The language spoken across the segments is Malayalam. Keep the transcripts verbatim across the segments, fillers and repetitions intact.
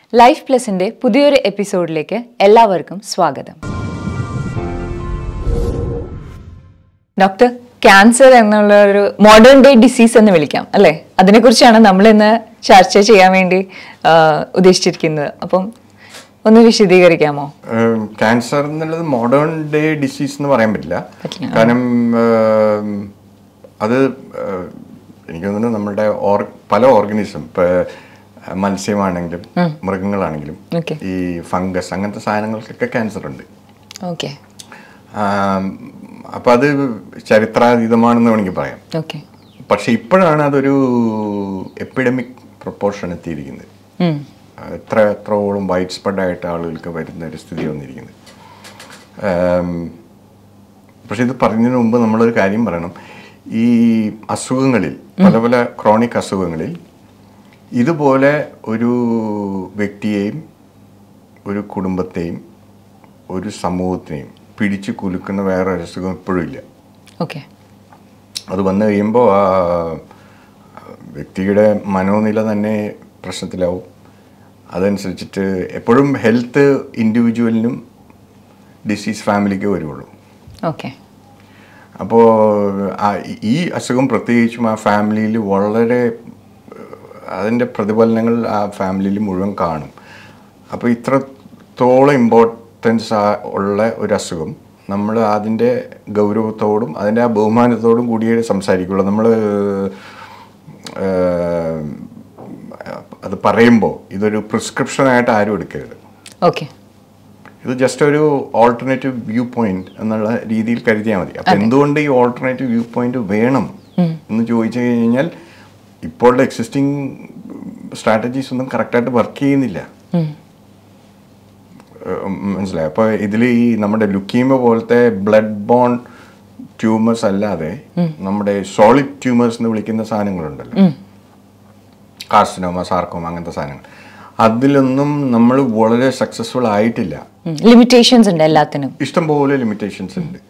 ലൈഫ് പ്ലസിന്റെ പുതിയൊരു എപ്പിസോഡിലേക്ക് എല്ലാവർക്കും സ്വാഗതം. ഡോക്ടർ, ക്യാൻസർ എന്നുള്ള ഒരു മോഡേൺ ഡേ ഡിസീസ് എന്ന് വിളിക്കാം അല്ലേ? അതിനെക്കുറിച്ചാണ് നമ്മൾ ഇന്ന് ചർച്ച ചെയ്യാൻ വേണ്ടി ഉദ്ദേശിച്ചിരിക്കുന്നത്. അപ്പം ഒന്ന് വിശദീകരിക്കാമോ? ക്യാൻസർ എന്നുള്ളത് മോഡേൺ ഡേ ഡിസീസ് എന്ന് പറയാൻ പറ്റില്ല. കാരണം അത് എനിക്ക് തോന്നുന്നു നമ്മളുടെ പല ഓർഗനിസം, ഇപ്പൊ മത്സ്യമാണെങ്കിലും മൃഗങ്ങളാണെങ്കിലും ഈ ഫംഗസ് അങ്ങനത്തെ സാധനങ്ങൾക്കൊക്കെ ക്യാൻസർ ഉണ്ട്. ഓക്കെ. അപ്പൊ അത് ചരിത്രാതീതമാണെന്ന് വേണമെങ്കിൽ പറയാം. പക്ഷെ ഇപ്പോഴാണ് അതൊരു എപ്പിഡമിക് പ്രൊപ്പോർഷൻ എത്തിയിരിക്കുന്നത്. എത്ര എത്രോളം വൈഡ് സ്പ്രെഡ് ആയിട്ട് ആളുകൾക്ക് വരുന്ന ഒരു സ്ഥിതി വന്നിരിക്കുന്നത്. പക്ഷെ ഇത് പറഞ്ഞതിന് മുമ്പ് നമ്മളൊരു കാര്യം പറയണം. ഈ അസുഖങ്ങളിൽ, പല പല ക്രോണിക് അസുഖങ്ങളിൽ ഇതുപോലെ ഒരു വ്യക്തിയെയും ഒരു കുടുംബത്തെയും ഒരു സമൂഹത്തിനെയും പിടിച്ചു കുലുക്കുന്ന വേറെ ഒരു അസുഖം ഇപ്പോഴും ഇല്ല. ഓക്കെ. അത് വന്നു കഴിയുമ്പോൾ ആ വ്യക്തിയുടെ മനോനില തന്നെ പ്രശ്നത്തിലാവും. അതനുസരിച്ചിട്ട് എപ്പോഴും ഹെൽത്ത് ഇൻഡിവിജ്വലിനും ഡിസീസ് ഫാമിലിക്ക് വരുള്ളൂ. ഓക്കെ. അപ്പോൾ ഈ അസുഖം പ്രത്യേകിച്ചും ആ ഫാമിലിയിൽ വളരെ അതിൻ്റെ പ്രതിഫലനങ്ങൾ ആ ഫാമിലിയിൽ മുഴുവൻ കാണും. അപ്പോൾ ഇത്രത്തോളം ഇമ്പോർട്ടൻസ് ഉള്ള ഒരു അസുഖം നമ്മൾ അതിൻ്റെ ഗൗരവത്തോടും അതിൻ്റെ ആ ബഹുമാനത്തോടും കൂടിയേ സംസാരിക്കുള്ളൂ. നമ്മൾ അത് പറയുമ്പോൾ ഇതൊരു പ്രിസ്ക്രിപ്ഷനായിട്ട് ആരും എടുക്കരുത്. ഓക്കെ. ഇത് ജസ്റ്റ് ഒരു ഓൾട്ടർനേറ്റീവ് വ്യൂ പോയിന്റ് എന്നുള്ള രീതിയിൽ കരുതിയാൽ മതി. അപ്പം എന്തുകൊണ്ട് ഈ ഓൾട്ടർനേറ്റീവ് വ്യൂ പോയിന്റ് വേണം എന്ന് ചോദിച്ചു കഴിഞ്ഞാൽ ഇപ്പോഴുള്ള എക്സിസ്റ്റിംഗ് സ്ട്രാറ്റജീസ് ഒന്നും കറക്റ്റായിട്ട് വർക്ക് ചെയ്യുന്നില്ല. മനസ്സിലായി? അപ്പോൾ ഇതിൽ ഈ നമ്മുടെ ലുക്കീമിയ പോലത്തെ ബ്ലഡ് ബോൺ ട്യൂമേഴ്സ് അല്ലാതെ നമ്മുടെ സോളിഡ് ട്യൂമേഴ്സ് എന്ന് വിളിക്കുന്ന സാധനങ്ങളുണ്ടല്ലോ, കാർസിനോമ, സാർക്കോമ, അങ്ങനത്തെ സാധനങ്ങൾ, അതിലൊന്നും നമ്മൾ വളരെ സക്സസ്ഫുൾ ആയിട്ടില്ല. ലിമിറ്റേഷൻസ് ഉണ്ട്, എല്ലാത്തിനും ഇഷ്ടംപോലെ ലിമിറ്റേഷൻസ് ഉണ്ട്.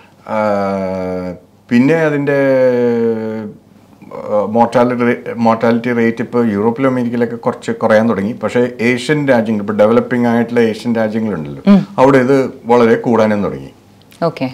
പിന്നെ അതിൻ്റെ മോർട്ടാലിറ്റി മോർട്ടാലിറ്റി റേറ്റ് ഇപ്പോൾ യൂറോപ്പിലും അമേരിക്കയിലൊക്കെ കുറച്ച് കുറയാൻ തുടങ്ങി. പക്ഷേ ഏഷ്യൻ രാജ്യങ്ങൾ, ഇപ്പോൾ ഡെവലപ്പിംഗ് ആയിട്ടുള്ള ഏഷ്യൻ രാജ്യങ്ങളുണ്ടല്ലോ, അവിടെ ഇത് വളരെ കൂടാനും തുടങ്ങി. ഓക്കെ.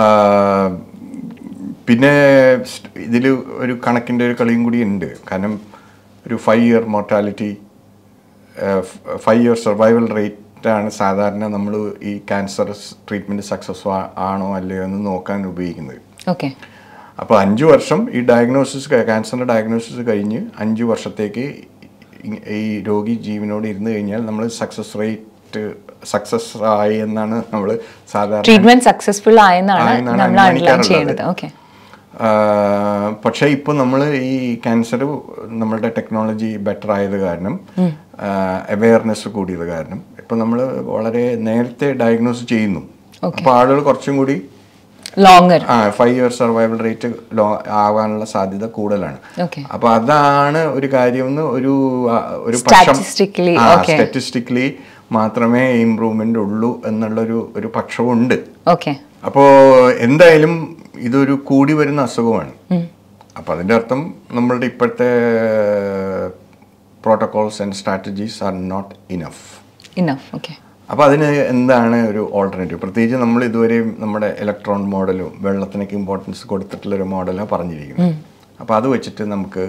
പിന്നെ ഇതിൽ ഒരു കണക്കിൻ്റെ ഒരു കളിയും കൂടി ഉണ്ട്. കാരണം ഒരു five year mortality, five year survival റേറ്റാണ് സാധാരണ നമ്മൾ ഈ ക്യാൻസർ ട്രീറ്റ്മെൻറ്റ് സക്സസ് ആണോ അല്ലയോ എന്ന് നോക്കാൻ ഉപയോഗിക്കുന്നത്. ഓക്കെ. അപ്പോൾ അഞ്ച് വർഷം ഈ ഡയഗ്നോസിസ്, ക്യാൻസറിൻ്റെ ഡയഗ്നോസിസ് കഴിഞ്ഞ് അഞ്ച് വർഷത്തേക്ക് ഈ രോഗി ജീവനോട് ഇരുന്ന് കഴിഞ്ഞാൽ നമ്മൾ സക്സസ് റേറ്റ് സക്സസ് ആയി എന്നാണ് നമ്മൾ സാധാരണ ട്രീറ്റ്മെന്റ് സക്സസ്ഫുൾ ആയെന്നാണ് അനുമാനിക്കാറുള്ളത്. പക്ഷേ ഇപ്പോൾ നമ്മൾ ഈ ക്യാൻസർ നമ്മളുടെ ടെക്നോളജി ബെറ്റർ ആയത് കാരണം, അവെയർനെസ് കൂടിയത് കാരണം ഇപ്പം നമ്മൾ വളരെ നേരത്തെ ഡയഗ്നോസ് ചെയ്യുന്നു. അപ്പോൾ ആളുകൾ കുറച്ചും കൂടി ലോങ്ങർ ആ ഫൈവ് ഇയർ സർവൈവൽ റേറ്റ് ആവാനുള്ള സാധ്യത കൂടുതലാണ്. അപ്പൊ അതാണ് ഒരു കാര്യം. ഒരു ഒരു പക്ഷം സ്റ്റാറ്റിസ്റ്റിക്കലി മാത്രമേ ഇംപ്രൂവ്മെന്റ് ഉള്ളൂ എന്നുള്ളൊരു ഒരു പക്ഷമുണ്ട്. അപ്പോൾ എന്തായാലും ഇതൊരു കൂടി വരുന്ന അസുഖമാണ്. അപ്പൊ അതിന്റെ അർത്ഥം നമ്മളുടെ ഇപ്പോഴത്തെ protocols and strategies are not enough enough okay. അപ്പോൾ അതിന് എന്താണ് ഒരു ഓൾട്ടർനേറ്റീവ്? പ്രത്യേകിച്ച് നമ്മൾ ഇതുവരെയും നമ്മുടെ ഇലക്ട്രോൺ മോഡലും വെള്ളത്തിനൊക്കെ ഇമ്പോർട്ടൻസ് കൊടുത്തിട്ടുള്ളൊരു മോഡലാണ് പറഞ്ഞിരിക്കുന്നത്. അപ്പോൾ അത് വെച്ചിട്ട് നമുക്ക്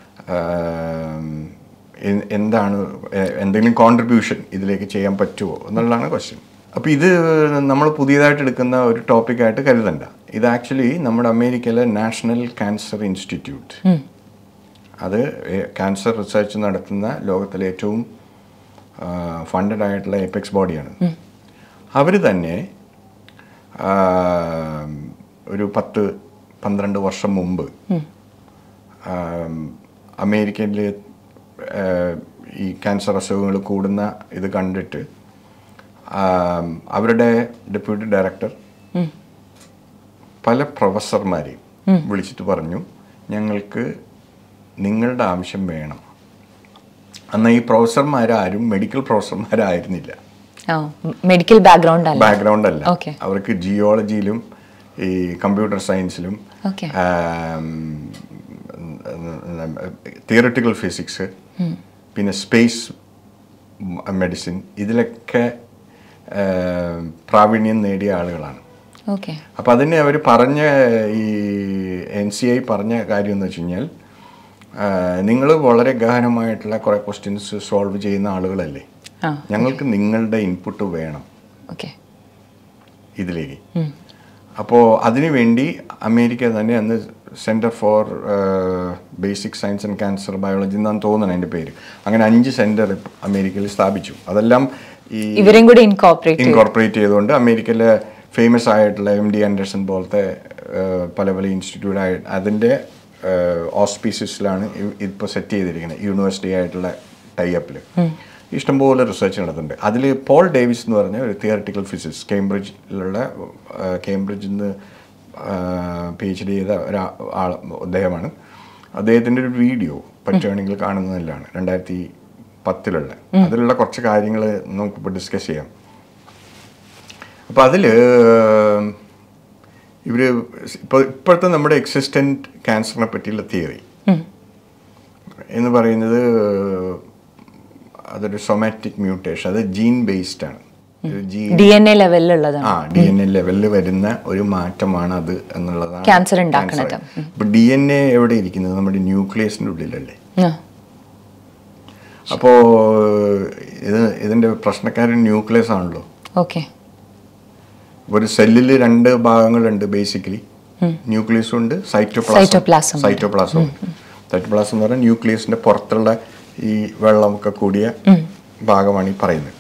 എന്താണ് എന്തെങ്കിലും കോൺട്രിബ്യൂഷൻ ഇതിലേക്ക് ചെയ്യാൻ പറ്റുമോ എന്നുള്ളതാണ് ക്വസ്റ്റ്യൻ. അപ്പോൾ ഇത് നമ്മൾ പുതിയതായിട്ട് എടുക്കുന്ന ഒരു ടോപ്പിക്കായിട്ട് കരുതണ്ട. ഇത് ആക്ച്വലി നമ്മുടെ അമേരിക്കയിലെ നാഷണൽ ക്യാൻസർ ഇൻസ്റ്റിറ്റ്യൂട്ട്, അത് ക്യാൻസർ റിസർച്ച് നടത്തുന്ന ലോകത്തിലെ ഏറ്റവും ഫണ്ടഡ് ആയിട്ടുള്ള എപെക്സ് ബോഡിയാണ്. അവർ തന്നെ ഒരു പത്ത് പന്ത്രണ്ട് വർഷം മുമ്പ് അമേരിക്കയിൽ ഈ ക്യാൻസർ അസുഖങ്ങൾ കൂടുന്ന ഇത് കണ്ടിട്ട് അവരുടെ ഡെപ്യൂട്ടി ഡയറക്ടർ പല പ്രൊഫസർമാരെയും വിളിച്ചിട്ട് പറഞ്ഞു, ഞങ്ങൾക്ക് നിങ്ങളുടെ ആവശ്യം വേണം. അന്ന് ഈ പ്രൊഫസർമാരാരും മെഡിക്കൽ പ്രൊഫസർമാരായിരുന്നില്ല, മെഡിക്കൽ ബാക്ക്ഗ്രൗണ്ട് ബാക്ക്ഗ്രൗണ്ട് അല്ല. അവർക്ക് ജിയോളജിയിലും ഈ കമ്പ്യൂട്ടർ സയൻസിലും തിയററ്റിക്കൽ ഫിസിക്സ്, പിന്നെ സ്പേസ് മെഡിസിൻ ഇതിലൊക്കെ പ്രാവീണ്യം നേടിയ ആളുകളാണ്. ഓക്കെ. അപ്പം അതിന് അവർ പറഞ്ഞ ഈ എൻ സി ഐ പറഞ്ഞ കാര്യം എന്ന് വെച്ച് കഴിഞ്ഞാൽ നിങ്ങൾ വളരെ ഗഹനമായിട്ടുള്ള കുറേ ക്വസ്റ്റ്യൻസ് സോൾവ് ചെയ്യുന്ന ആളുകളല്ലേ, ഞങ്ങൾക്ക് നിങ്ങളുടെ ഇൻപുട്ട് വേണം ഇതിലേക്ക്. അപ്പോൾ അതിനു വേണ്ടി അമേരിക്ക തന്നെ അന്ന് centre for basic science and cancer biology എന്നാണ് തോന്നുന്നത് അതിൻ്റെ പേര്. അങ്ങനെ അഞ്ച് സെൻറ്റർ അമേരിക്കയിൽ സ്ഥാപിച്ചു. അതെല്ലാം ഈ ഇവരെയും കൂടി ഇൻകോർപ്പറേറ്റ് ഇൻകോർപ്പറേറ്റ് ചെയ്തുകൊണ്ട് അമേരിക്കയിലെ ഫേമസ് ആയിട്ടുള്ള എം ഡി ആൻഡേഴ്സൺ പോലത്തെ പല പല ഇൻസ്റ്റിറ്റ്യൂട്ടായി അതിൻ്റെ ഓസ്പീസിസിലാണ് ഇപ്പോൾ സെറ്റ് ചെയ്തിരിക്കുന്നത്. യൂണിവേഴ്സിറ്റി ആയിട്ടുള്ള ടൈപ്പിൽ ഇഷ്ടംപോലെ റിസർച്ച് നടത്തുന്നുണ്ട്. അതിൽ പോൾ ഡേവിസ് എന്ന് പറഞ്ഞ ഒരു തിയററ്റിക്കൽ ഫിസിക്സ് കേംബ്രിഡ്ജിലുള്ള കേംബ്രിഡ്ജിൽ നിന്ന് പി എച്ച് ഡി ചെയ്ത ഒരു ആൾ അദ്ദേഹമാണ്. അദ്ദേഹത്തിൻ്റെ ഒരു വീഡിയോ പറ്റുകയാണെങ്കിൽ കാണുന്നതിലാണ് രണ്ടായിരത്തി പത്തിലുള്ള അതിലുള്ള കുറച്ച് കാര്യങ്ങൾ നമുക്കിപ്പോൾ ഡിസ്കസ് ചെയ്യാം. അപ്പോൾ അതിൽ ഇവർ ഇപ്പോൾ ഇപ്പോഴത്തെ നമ്മുടെ എക്സിസ്റ്റൻറ്റ് ക്യാൻസറിനെ പറ്റിയുള്ള തിയറി എന്ന് പറയുന്നത് അതൊരു സൊമാറ്റിക് മ്യൂട്ടേഷൻ, അത് ജീൻ ബേസ്ഡ് ആണ്. ഡി എൻ എ ലെവലിലുള്ളതാണ്. ആ ഡി എൻ എ ലെവലിൽ വരുന്ന ഒരു മാറ്റമാണ് അത് എന്നുള്ളതാണ് ക്യാൻസർ ഉണ്ടാക്കുന്നത്. ഇപ്പൊ ഡി എൻ എ എവിടെ ഇരിക്കുന്നത്? നമ്മുടെ ന്യൂക്ലിയസിന്റെ ഉള്ളിലല്ലേ. അപ്പോ ഇത് ഇതിന്റെ പ്രശ്നക്കാരൻ ന്യൂക്ലിയസ് ആണല്ലോ. ഓക്കെ. ഒരു സെല്ലിൽ രണ്ട് ഭാഗങ്ങളുണ്ട് ബേസിക്കലി, ന്യൂക്ലിയസും ഉണ്ട് സൈറ്റോപ്ലാസം സൈറ്റോപ്ലാസം ഉണ്ട്. സൈറ്റോപ്ലാസം എന്ന് പറഞ്ഞാൽ ന്യൂക്ലിയസിന്റെ പുറത്തുള്ള ഈ വെള്ളമൊക്കെ കൂടിയ ഭാഗമാണ് ഈ പറയുന്നത്.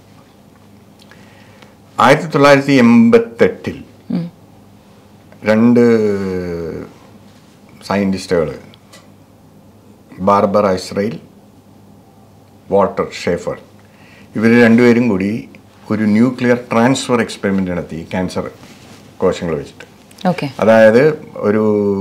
ആയിരത്തി തൊള്ളായിരത്തി എൺപത്തെട്ടിൽ രണ്ട് സയൻറ്റിസ്റ്റുകൾ ബാർബറ ഇസ്രയേൽ, വാൾട്ടർ ഷേഫർ, ഇവർ രണ്ടുപേരും കൂടി ഒരു ന്യൂക്ലിയർ ട്രാൻസ്ഫർ എക്സ്പെരിമെൻ്റ് നടത്തി ക്യാൻസർ കോശങ്ങൾ വെച്ചിട്ട്. അതായത് ഒരു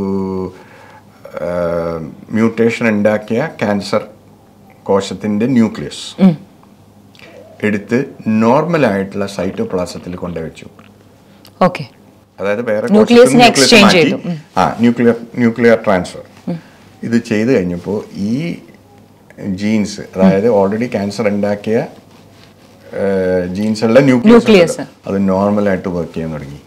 മ്യൂട്ടേഷൻ ഉണ്ടാക്കിയ ക്യാൻസർ കോശത്തിൻ്റെ ന്യൂക്ലിയസ് എടുത്ത് നോർമലായിട്ടുള്ള സൈറ്റോപ്ലാസത്തിൽ കൊണ്ടുവച്ചു. അതായത് വേറെ ആ ന്യൂക്ലിയർ ന്യൂക്ലിയർ ട്രാൻസ്ഫർ ഇത് ചെയ്ത് കഴിഞ്ഞപ്പോൾ ഈ ജീൻസ്, അതായത് ഓൾറെഡി ക്യാൻസർ ഉണ്ടാക്കിയ ജീൻസുള്ള ന്യൂക്ലിയസ് അത് നോർമലായിട്ട് വർക്ക് ചെയ്യാൻ തുടങ്ങി.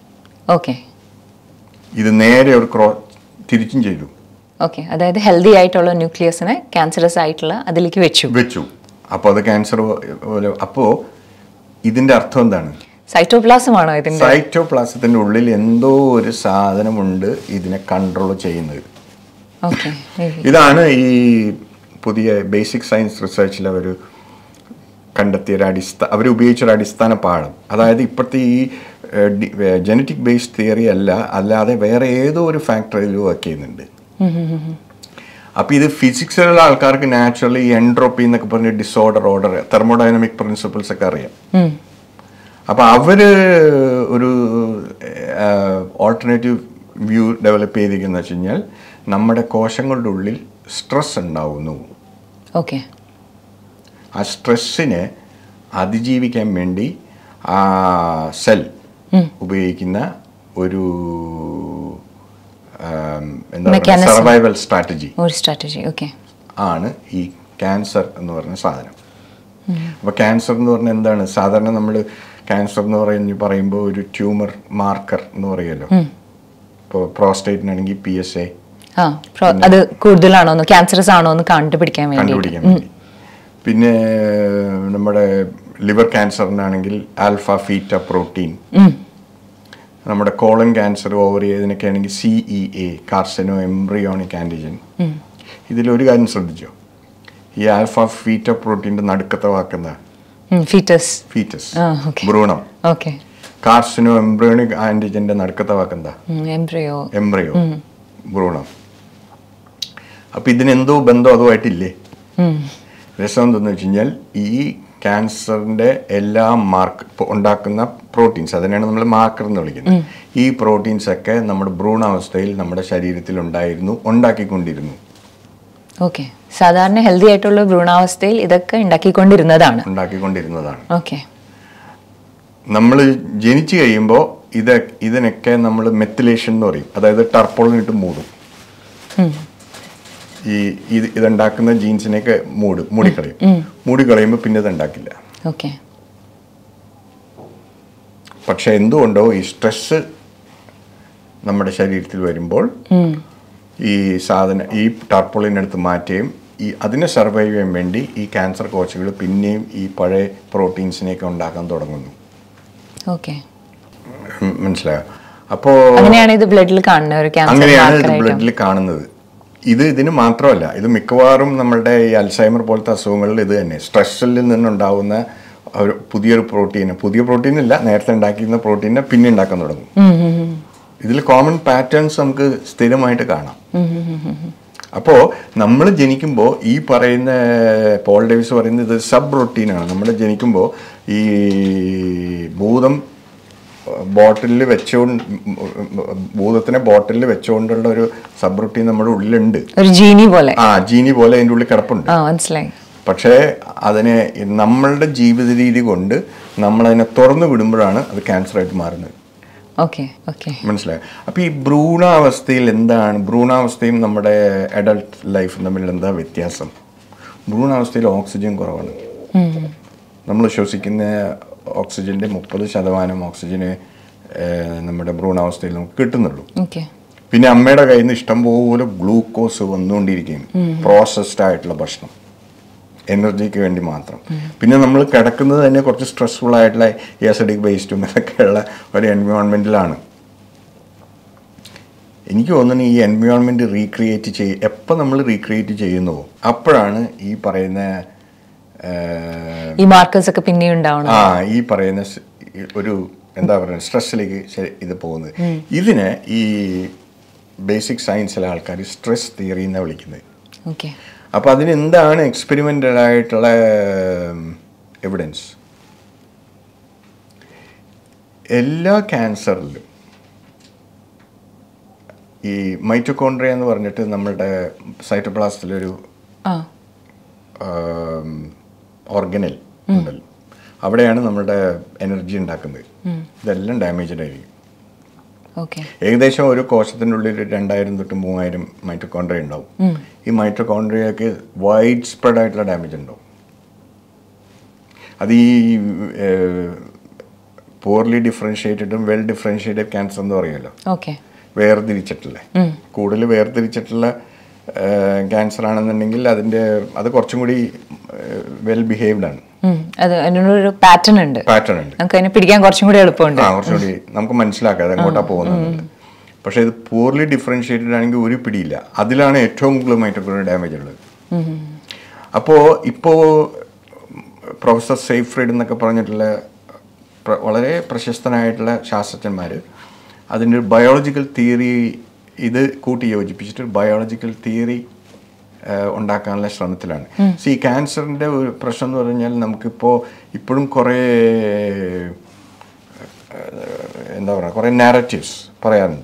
ഇത് നേരെ ഒരു ക്രോ തിരിച്ചും ചെയ്തു. ഓക്കെ. അതായത് ഹെൽത്തി ആയിട്ടുള്ള ന്യൂക്ലിയസിനെ ക്യാൻസറസ് ആയിട്ടുള്ള അതിലേക്ക് വെച്ചു വെച്ചു അപ്പോൾ അത് ക്യാൻസർ പോലെ. അപ്പോൾ ഇതിന്റെ അർത്ഥം എന്താണ്? സൈറ്റോപ്ലാസം ആണോ ഇതിന്റെ? സൈറ്റോപ്ലാസത്തിന്റെ ഉള്ളിൽ എന്തോ ഒരു സാധനമുണ്ട് ഇതിനെ കൺട്രോൾ ചെയ്യുന്നത്. ഇതാണ് ഈ പുതിയ ബേസിക് സയൻസ് റിസർച്ചിൽ അവർ കണ്ടെത്തിയ ഒരു അടിസ്ഥാന അവർ ഉപയോഗിച്ചൊരു അടിസ്ഥാന പാഠം. അതായത് ഇപ്പോഴത്തെ ഈ ജനറ്റിക് ബേസ്ഡ് തിയറി അല്ല, അല്ലാതെ വേറെ ഏതോ ഒരു ഫാക്ടറിയിൽ വർക്ക് ചെയ്യുന്നുണ്ട്. അപ്പം ഇത് ഫിസിക്സിലുള്ള ആൾക്കാർക്ക് നാച്ചുറലി എൻട്രോപ്പി എന്നൊക്കെ പറഞ്ഞ ഡിസോർഡർ, ഓർഡർ, തെർമോഡൈനമിക് പ്രിൻസിപ്പിൾസ് ഒക്കെ അറിയാം. അപ്പം അവർ ഒരു ഓൾട്ടർനേറ്റീവ് വ്യൂ ഡെവലപ്പ് ചെയ്തിരിക്കുന്നത് വെച്ച് കഴിഞ്ഞാൽ നമ്മുടെ കോശങ്ങളുടെ ഉള്ളിൽ സ്ട്രെസ് ഉണ്ടാവുന്നു. ഓക്കെ. ആ സ്ട്രെസ്സിനെ അതിജീവിക്കാൻ വേണ്ടി ആ സെൽ ഉപയോഗിക്കുന്ന ഒരു സർവൈവൽ സ്ട്രാറ്റജി സ്ട്രാറ്റജി ഓക്കെ ആണ് ഈ ക്യാൻസർ എന്ന് പറഞ്ഞ സാധനം. അപ്പോൾ ക്യാൻസർ എന്ന് പറഞ്ഞാൽ എന്താണ്? സാധാരണ നമ്മൾ ക്യാൻസർ എന്ന് പറയുന്ന പറയുമ്പോൾ ഒരു ട്യൂമർ മാർക്കർ എന്ന് പറയുമല്ലോ. ഇപ്പോൾ പ്രോസ്റ്റേറ്റിനാണെങ്കിൽ പി എസ് എ അത് കൂടുതലാണോ ക്യാൻസറസ് ആണോ എന്ന് കണ്ടുപിടിക്കാൻ കണ്ടുപിടിക്കാൻ വേണ്ടി. പിന്നെ നമ്മുടെ ലിവർ ക്യാൻസറിനാണെങ്കിൽ ആൽഫ ഫീറ്റ പ്രോട്ടീൻ. നമ്മുടെ കോളൻ ക്യാൻസർ, ഓവറി, ഇതിനൊക്കെ ആണെങ്കിൽ C E A carcino embryonic antigen. ഇതിലൊരു കാര്യം ശ്രദ്ധിച്ചോ, ഈ ആൽഫ ഫീറ്റ പ്രോട്ടീൻ്റെ നടുക്കത്തെ വാക്കുന്ന ഫീറ്റസ് ഫീറ്റസ് ഭ്രൂണം. കാർസിനോ എംബ്രിയോണിക് ആൻറ്റിജന്റെ നടുക്കത്തെ വാക്കെന്താ? എംബ്രിയോ എംബ്രിയോ ഭ്രൂണം. അപ്പൊ ഇതിനെന്തോ ബന്ധം അതുമായിട്ടില്ലേ? രസം എന്തെന്ന് വെച്ച് കഴിഞ്ഞാൽ ഈ ക്യാൻസറിന്റെ എല്ലാ മാർക്ക് ഉണ്ടാക്കുന്ന പ്രോട്ടീൻസ്, അതിനാണ് നമ്മൾ മാർക്കർ എന്ന് വിളിക്കുന്നത്. ഈ പ്രോട്ടീൻസ് ഒക്കെ നമ്മുടെ ഭ്രൂണാവസ്ഥയിൽ നമ്മുടെ ശരീരത്തിൽ ഉണ്ടായിരുന്നു, ഉണ്ടാക്കിക്കൊണ്ടിരുന്നു. ഓക്കെ. സാധാരണ ഹെൽത്തി ആയിട്ടുള്ള ഭ്രൂണാവസ്ഥയിൽ ഇതൊക്കെ ഉണ്ടാക്കിക്കൊണ്ടിരുന്നതാണ് ഉണ്ടാക്കിക്കൊണ്ടിരുന്നതാണ് ഓക്കെ. നമ്മൾ ജനിച്ചു കഴിയുമ്പോൾ ഇത് ഇതിനൊക്കെ നമ്മൾ മെത്തിലേഷൻ എന്ന് പറയും. അതായത് ടർപ്പോളിനിട്ട് മൂടും. ഈ ഇത് ഇതുണ്ടാക്കുന്ന ജീൻസിനെയൊക്കെ മൂട് മൂടിക്കളയും. മൂടിക്കളയുമ്പോൾ പിന്നെ ഇതുണ്ടാക്കില്ല. ഓക്കെ. പക്ഷെ എന്തുകൊണ്ടോ ഈ സ്ട്രെസ് നമ്മുടെ ശരീരത്തിൽ വരുമ്പോൾ ഈ സാധനം ഈ ടാർപോളിനടുത്ത് മാറ്റുകയും ഈ അതിനെ സർവൈവ് ചെയ്യാൻ വേണ്ടി ഈ ക്യാൻസർ കോശകൾ പിന്നെയും ഈ പഴയ പ്രോട്ടീൻസിനെയൊക്കെ ഉണ്ടാക്കാൻ തുടങ്ങുന്നു. ഓക്കെ, മനസ്സിലായോ? അപ്പോൾ അങ്ങനെയാണ് ഇത് ബ്ലഡിൽ കാണുന്നത്. ഒരു ക്യാൻസർ അങ്ങനെയാണ് ഇത് ബ്ലഡിൽ കാണുന്നത്. ഇത് ഇതിന് മാത്രമല്ല, ഇത് മിക്കവാറും നമ്മളുടെ ഈ അൽസൈമർ പോലത്തെ അസുഖങ്ങളിൽ ഇത് തന്നെ സ്ട്രെസ്സിൽ നിന്നുണ്ടാവുന്ന ഒരു പുതിയൊരു പ്രോട്ടീൻ, പുതിയ പ്രോട്ടീൻ ഇല്ല, നേരത്തെ ഉണ്ടാക്കിയിരുന്ന പ്രോട്ടീനെ പിന്നെ ഉണ്ടാക്കാൻ തുടങ്ങും. ഇതിൽ കോമൺ പാറ്റേൺസ് നമുക്ക് സ്ഥിരമായിട്ട് കാണാം. അപ്പോൾ നമ്മൾ ജനിക്കുമ്പോൾ ഈ പറയുന്ന പോൾ ഡേവിസ് പറയുന്നത് ഇത് സബ് റൊട്ടീനാണ്. നമ്മൾ ജനിക്കുമ്പോൾ ഈ ഭൂതം ബോട്ടിലിൽ വെച്ചുകൊണ്ട് ഭൂതത്തിനെ ബോട്ടിലിൽ വെച്ചുകൊണ്ടുള്ള ഒരു സബ് റൊട്ടീൻ നമ്മുടെ ഉള്ളിലുണ്ട്. ഒരു ജീനി പോലെ. ആ ജീനി പോലെ അതിൻ്റെ ഉള്ളിൽ കിടപ്പുണ്ട്. മനസ്സിലായി. പക്ഷേ അതിനെ നമ്മളുടെ ജീവിത രീതി കൊണ്ട് നമ്മളതിനെ തുറന്നു വിടുമ്പോഴാണ് അത് ക്യാൻസറായിട്ട് മാറുന്നത്. മനസ്സിലായോ? അപ്പോൾ ഈ ഭ്രൂണാവസ്ഥയിൽ എന്താണ്, ഭ്രൂണാവസ്ഥയും നമ്മുടെ അഡൾട്ട് ലൈഫും തമ്മിൽ എന്താ വ്യത്യാസം? ഭ്രൂണാവസ്ഥയിൽ ഓക്സിജൻ കുറവാണ്. നമ്മൾ ശ്വസിക്കുന്ന ഓക്സിജൻ്റെ മുപ്പത് ശതമാനം ഓക്സിജന് നമ്മുടെ ഭ്രൂണാവസ്ഥയിൽ നമുക്ക് കിട്ടുന്നുള്ളൂ. പിന്നെ അമ്മയുടെ കയ്യിൽ നിന്ന് ഇഷ്ടംപോലെ ഗ്ലൂക്കോസ് വന്നുകൊണ്ടിരിക്കുകയും പ്രോസസ്ഡ് ആയിട്ടുള്ള ഭക്ഷണം, എനർജിക്ക് വേണ്ടി മാത്രം. പിന്നെ നമ്മൾ കിടക്കുന്നത് തന്നെ കുറച്ച് സ്ട്രെസ്ഫുൾ ആയിട്ടുള്ള ആസിഡിക് വേസ്റ്റും ഇതൊക്കെയുള്ള ഒരു എൻവയോൺമെൻറ്റിലാണ്. എനിക്ക് തോന്നുന്നു ഈ എൻവയോൺമെൻറ്റ് റീക്രിയേറ്റ് ചെയ്യ എപ്പോൾ നമ്മൾ റീക്രിയേറ്റ് ചെയ്യുന്നുവോ അപ്പോഴാണ് ഈ പറയുന്ന ഈ മാർക്കേഴ്സ് ഒക്കെ പിന്നെ ഉണ്ടാവണം. ആ ഈ പറയുന്ന ഒരു എന്താ പറയുക സ്ട്രെസ്സിലേക്ക് ഇത് പോകുന്നത്. ഇതിന് ഈ ബേസിക് സയൻസിലെ ആൾക്കാർ സ്ട്രെസ് തിയറി എന്നാണ് വിളിക്കുന്നത്. ഓക്കെ. അപ്പോൾ അതിനെന്താണ് എക്സ്പെരിമെൻ്റൽ ആയിട്ടുള്ള എവിഡൻസ്? എല്ലാ ക്യാൻസറിലും ഈ മൈറ്റോകോൺട്രിയ എന്ന് പറഞ്ഞിട്ട് നമ്മളുടെ സൈറ്റോപ്ലാസത്തിലൊരു ഓർഗനൽ ഉണ്ടല്ലോ, അവിടെയാണ് നമ്മളുടെ എനർജി ഉണ്ടാക്കുന്നത്. ഇതെല്ലാം ഡാമേജ്ഡ് ആയിരിക്കും. ഏകദേശം ഒരു കോശത്തിൻ്റെ ഉള്ളിൽ രണ്ടായിരം തൊട്ട് മൂവായിരം മൈറ്റോകോൺട്രിയ ഉണ്ടാവും. ഈ മൈറ്റോകോൺട്രിയക്ക് വൈഡ് സ്പ്രെഡ് ആയിട്ടുള്ള ഡാമേജ് ഉണ്ടാവും. അത് ഈ പോർലി ഡിഫറൻഷ്യേറ്റഡും വെൽ ഡിഫറൻഷ്യേറ്റഡ് ക്യാൻസർ എന്ന് പറയുമല്ലോ, വേർതിരിച്ചിട്ടുള്ള കൂടുതൽ വേർതിരിച്ചിട്ടുള്ള ക്യാൻസർ ആണെന്നുണ്ടെങ്കിൽ അതിൻ്റെ അത് കുറച്ചും കൂടി വെൽ ബിഹേവ്ഡ് ആണ്. പാറ്റേൺ ഉണ്ട് പാറ്റേൺ ഉണ്ട് നമുക്ക് അതിനെ പിടിക്കാൻ കുറച്ചും കൂടി എളുപ്പമുണ്ട്. ആ കുറച്ചും കൂടി നമുക്ക് മനസ്സിലാക്കാം അത് എങ്ങോട്ടാ പോകുന്നത്. പക്ഷേ ഇത് പൂർലി ഡിഫറൻഷ്യേറ്റഡ് ആണെങ്കിൽ ഒരു പിടിയില്ല. അതിലാണ് ഏറ്റവും കൂടുതൽ മൈറ്റോകോൺട്രിയ ഡാമേജ് ഉള്ളത്. അപ്പോൾ ഇപ്പോൾ പ്രൊഫസർ സെയ്ഫ്രിഡ് എന്നൊക്കെ പറഞ്ഞിട്ടുള്ള വളരെ പ്രശസ്തനായിട്ടുള്ള ശാസ്ത്രജ്ഞന്മാർ അതിൻ്റെ ഒരു ബയോളജിക്കൽ തിയറി ഇത് കൂട്ടി യോജിപ്പിച്ചിട്ട് ബയോളജിക്കൽ തിയറി ഉണ്ടാക്കാനുള്ള ശ്രമത്തിലാണ്. സി ക്യാൻസറിൻ്റെ ഒരു പ്രശ്നം എന്ന് പറഞ്ഞാൽ നമുക്കിപ്പോൾ ഇപ്പോഴും കുറേ എന്താ പറയുക കുറേ നാരറ്റീവ്സ് പറയാറുണ്ട്.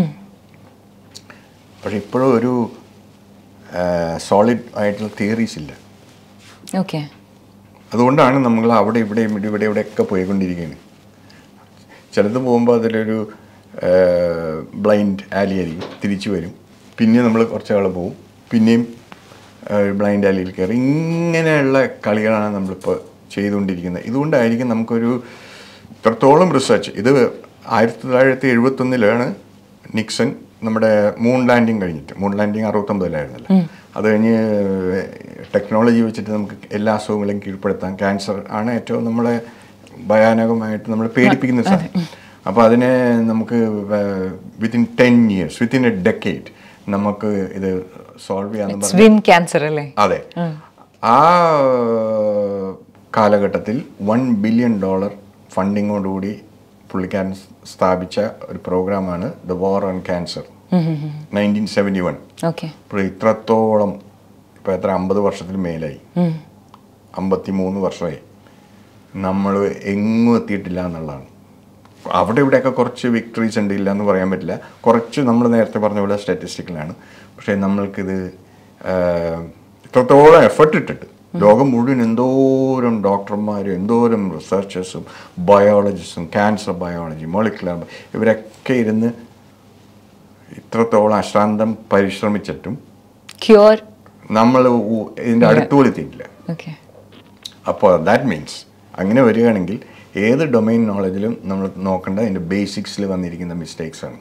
പക്ഷെ ഇപ്പോഴും ഒരു സോളിഡ് ആയിട്ടുള്ള തിയറീസ് ഇല്ല. ഓക്കെ. അതുകൊണ്ടാണ് നമ്മൾ അവിടെ ഇവിടെ ഇവിടെ ഇവിടെയൊക്കെ പോയിക്കൊണ്ടിരിക്കുകയാണ്. ചിലത് പോകുമ്പോൾ അതിലൊരു ബ്ലൈൻഡ് ആലി ആയിരിക്കും, തിരിച്ചു വരും, പിന്നെ നമ്മൾ കുറച്ച് ആൾ പോവും, പിന്നെയും ബ്ലൈൻഡ് ആലിയിൽ കയറി. ഇങ്ങനെയുള്ള കളികളാണ് നമ്മളിപ്പോൾ ചെയ്തുകൊണ്ടിരിക്കുന്നത്. ഇതുകൊണ്ടായിരിക്കും നമുക്കൊരു ഇത്രത്തോളം റിസർച്ച്. ഇത് ആയിരത്തി തൊള്ളായിരത്തി എഴുപത്തൊന്നിലാണ് നിക്സൺ നമ്മുടെ മൂൺ ലാൻഡിങ് കഴിഞ്ഞിട്ട്, മൂൺ ലാൻഡിങ് അറുപത്തൊമ്പതിലായിരുന്നല്ലോ, അത് കഴിഞ്ഞ് ടെക്നോളജി വെച്ചിട്ട് നമുക്ക് എല്ലാ അസുഖങ്ങളെയും കീഴ്പ്പെടുത്താം. ക്യാൻസർ ആണ് ഏറ്റവും നമ്മളെ ഭയാനകമായിട്ട് നമ്മൾ പേടിപ്പിക്കുന്ന സാധനം. അപ്പോൾ അതിനെ നമുക്ക് within ten years within a decade നമുക്ക് ഇത് സോൾവ് ചെയ്യാൻ ക്യാൻസർ അല്ലേ? അതെ. ആ കാലഘട്ടത്തിൽ വൺ ബില്യൺ ഡോളർ ഫണ്ടിങ്ങോടുകൂടി പുള്ളിക്കാരൻ സ്ഥാപിച്ച ഒരു പ്രോഗ്രാമാണ് the war on cancer, nineteen seventy one. ഇപ്പോൾ ഇത്രത്തോളം ഇപ്പോൾ എത്ര അമ്പത് വർഷത്തിൽ മേലായി, അമ്പത്തി മൂന്ന് വർഷമായി നമ്മൾ എങ്ങും എത്തിയിട്ടില്ല എന്നുള്ളതാണ്. അവിടെ ഇവിടെയൊക്കെ കുറച്ച് വിക്ടറീസ് ഉണ്ട്, ഇല്ല എന്ന് പറയാൻ പറ്റില്ല. കുറച്ച് നമ്മൾ നേരത്തെ പറഞ്ഞ പോലെ സ്റ്റാറ്റിസ്റ്റിക്കലാണ്. പക്ഷേ നമ്മൾക്കിത് ഇത്രത്തോളം എഫർട്ട് ഇട്ടിട്ട് ലോകം മുഴുവൻ എന്തോരം ഡോക്ടർമാരും എന്തോരം റിസർച്ചേഴ്സും ബയോളജിസ്റ്റും ക്യാൻസർ ബയോളജി മോളിക്കുലർ ഇവരൊക്കെ ഇരുന്ന് ഇത്രത്തോളം അശ്രാന്തം പരിശ്രമിച്ചിട്ടും ക്യൂർ നമ്മൾ ഇതിൻ്റെ അടുത്തുപോലും എത്തിയിട്ടില്ല. ഓക്കെ. അപ്പോൾ ദാറ്റ് മീൻസ് അങ്ങനെ വരികയാണെങ്കിൽ ഏത് ഡൊമൈൻ നോളജിലും നമ്മൾ നോക്കേണ്ട അതിൻ്റെ ബേസിക്സിൽ വന്നിരിക്കുന്ന മിസ്റ്റേക്സ് ആണ്.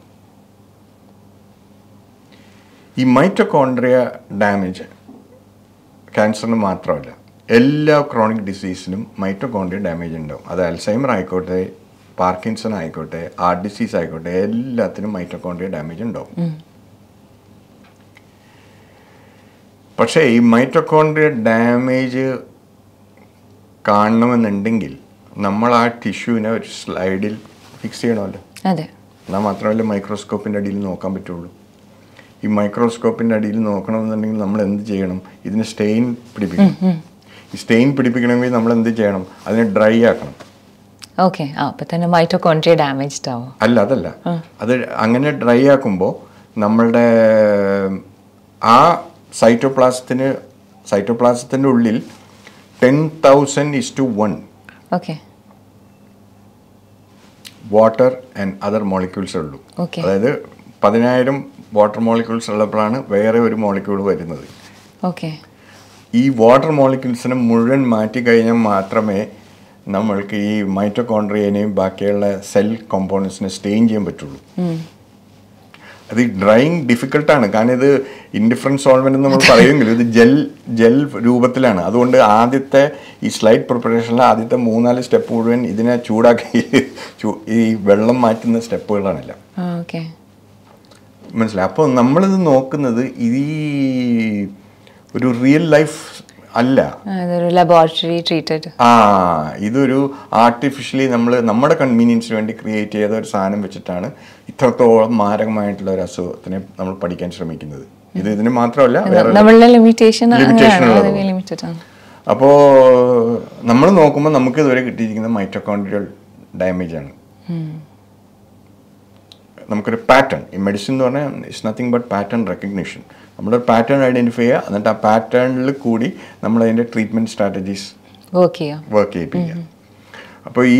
ഈ മൈറ്റോകോൺഡ്രിയ ഡാമേജ് ക്യാൻസറിന് മാത്രമല്ല, എല്ലാ ക്രോണിക് ഡിസീസിനും മൈറ്റോകോൺഡ്രിയ ഡാമേജ് ഉണ്ടാവും. അത് അൽസൈമർ ആയിക്കോട്ടെ, പാർക്കിൻസൺ ആയിക്കോട്ടെ, ഹാർട്ട് ഡിസീസ് ആയിക്കോട്ടെ, എല്ലാത്തിനും മൈറ്റോകോൺഡ്രിയ ഡാമേജ് ഉണ്ടാവും. പക്ഷേ ഈ മൈറ്റോകോൺഡ്രിയ ഡാമേജ് കാണണമെന്നുണ്ടെങ്കിൽ നമ്മൾ ആ ടിഷ്യൂവിനെ ഒരു സ്ലൈഡിൽ ഫിക്സ് ചെയ്യണമല്ലോ. അതെ. എന്നാൽ മാത്രമല്ല മൈക്രോസ്കോപ്പിൻ്റെ അടിയിൽ നോക്കാൻ പറ്റുള്ളൂ. ഈ മൈക്രോസ്കോപ്പിൻ്റെ അടിയിൽ നോക്കണമെന്നുണ്ടെങ്കിൽ നമ്മൾ എന്ത് ചെയ്യണം? ഇതിന് സ്റ്റെയിൻ പിടിപ്പിക്കണം. ഈ സ്റ്റെയിൻ പിടിപ്പിക്കണമെങ്കിൽ നമ്മൾ എന്ത് ചെയ്യണം? അതിനെ ഡ്രൈ ആക്കണം. ഓക്കെ. അപ്പോൾ തന്നെ മൈറ്റോകോൺഡ്രിയ ഡാമേജ്ഡ് ആവും. അല്ല, അതല്ല. അത് അങ്ങനെ ഡ്രൈ ആക്കുമ്പോൾ നമ്മളുടെ ആ സൈറ്റോപ്ലാസത്തിന് സൈറ്റോപ്ലാസത്തിൻ്റെ ഉള്ളിൽ ten thousand is to one okay water and other molecules ഉള്ളൂ. അതായത് പതിനായിരം വാട്ടർ മോളിക്യൂൾസ് ഉള്ളപ്പോഴാണ് വേറെ ഒരു മോളിക്യൂൾ വരുന്നത്. ഓക്കെ. ഈ വാട്ടർ മോളിക്യൂൾസിനെ മുഴുവൻ മാറ്റി കഴിഞ്ഞാൽ മാത്രമേ നമ്മൾക്ക് ഈ മൈറ്റോകോൺഡ്രിയനെയും ബാക്കിയുള്ള സെൽ കോമ്പോണൻസിനെ സ്റ്റെയിൻ ചെയ്യാൻ പറ്റുള്ളൂ. അത് ഡ്രൈയിങ് ഡിഫിക്കൽട്ടാണ്. കാരണം ഇത് ഇൻഡിഫറൻറ്റ് സോൾവെൻ്റ് നമ്മൾ പറയുമെങ്കിലും ഇത് ജെൽ ജെൽ രൂപത്തിലാണ്. അതുകൊണ്ട് ആദ്യത്തെ ഈ സ്ലൈഡ് പ്രിപ്പറേഷനിലെ ആദ്യത്തെ മൂന്നാല് സ്റ്റെപ്പ് മുഴുവൻ ഇതിനെ ചൂടാക്കി ഈ വെള്ളം മാറ്റുന്ന സ്റ്റെപ്പുകളാണെല്ലാം. ഓക്കെ, മനസ്സിലായി. അപ്പോൾ നമ്മളിത് നോക്കുന്നത് ഈ ഒരു റിയൽ ലൈഫ് അല്ല, ലബോറട്ടറി ട്രീറ്റഡ്. ആ ഇതൊരു ആർട്ടിഫിഷ്യലി നമ്മൾ നമ്മുടെ കൺവീനിയൻസിന് വേണ്ടി ക്രിയേറ്റ് ചെയ്ത ഒരു സാധനം വെച്ചിട്ടാണ് ഇത്രത്തോളം മാരകമായിട്ടുള്ള ഒരു അസുഖത്തിനെ നമ്മൾ പഠിക്കാൻ ശ്രമിക്കുന്നത്. ഇത് ഇതിന് മാത്രമല്ല, ലിമിറ്റേഷൻ ഉള്ളത്. അപ്പോൾ നമ്മൾ നോക്കുമ്പോൾ നമുക്ക് ഇതുവരെ കിട്ടിയിരിക്കുന്ന മൈറ്റോകോൺഡ്രിയൽ ഡാമേജ് ആണ്. നമുക്കൊരു പാറ്റേൺ, ഈ മെഡിസിൻ എന്ന് പറഞ്ഞാൽ it's nothing but pattern recognition. നമ്മളൊരു പാറ്റേൺ ഐഡൻറ്റിഫൈ ചെയ്യുക, എന്നിട്ട് ആ പാറ്റേണിൽ കൂടി നമ്മളതിൻ്റെ ട്രീറ്റ്മെൻറ്റ് സ്ട്രാറ്റജീസ് വർക്ക് ചെയ്യുക വർക്ക് ചെയ്യിപ്പിക്കുക. അപ്പോൾ ഈ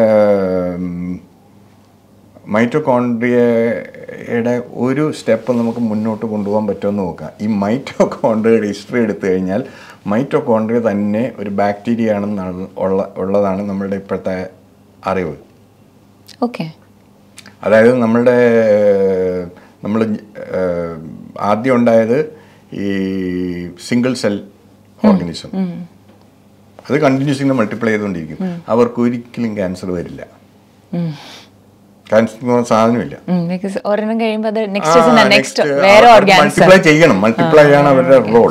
മൈറ്റോകോൺഡ്രിയയുടെ ഒരു സ്റ്റെപ്പ് നമുക്ക് മുന്നോട്ട് കൊണ്ടുപോകാൻ പറ്റുമെന്ന് നോക്കാം. ഈ മൈറ്റോകോൺഡ്രിയയുടെ ഹിസ്റ്ററി എടുത്തു കഴിഞ്ഞാൽ മൈറ്റോകോൺഡ്രിയ തന്നെ ഒരു ബാക്ടീരിയ ആണെന്നാണ് ഉള്ള ഉള്ളതാണ് നമ്മളുടെ ഇപ്പോഴത്തെ അറിവ്. ഓക്കെ. അതായത് നമ്മളുടെ നമ്മൾ ആദ്യം ഉണ്ടായത് ഈ സിംഗിൾ സെൽ ഓർഗനിസം, അത് കണ്ടിന്യൂസ്ലി മൾട്ടിപ്ലൈ ചെയ്തുകൊണ്ടിരിക്കും. അവർക്ക് ഒരിക്കലും ക്യാൻസർ വരില്ല. ക്യാൻസർ സാധനമില്ല. മൾട്ടിപ്ലൈ ചെയ്യണം, മൾട്ടിപ്ലൈ ആണ് അവരുടെ റോൾ.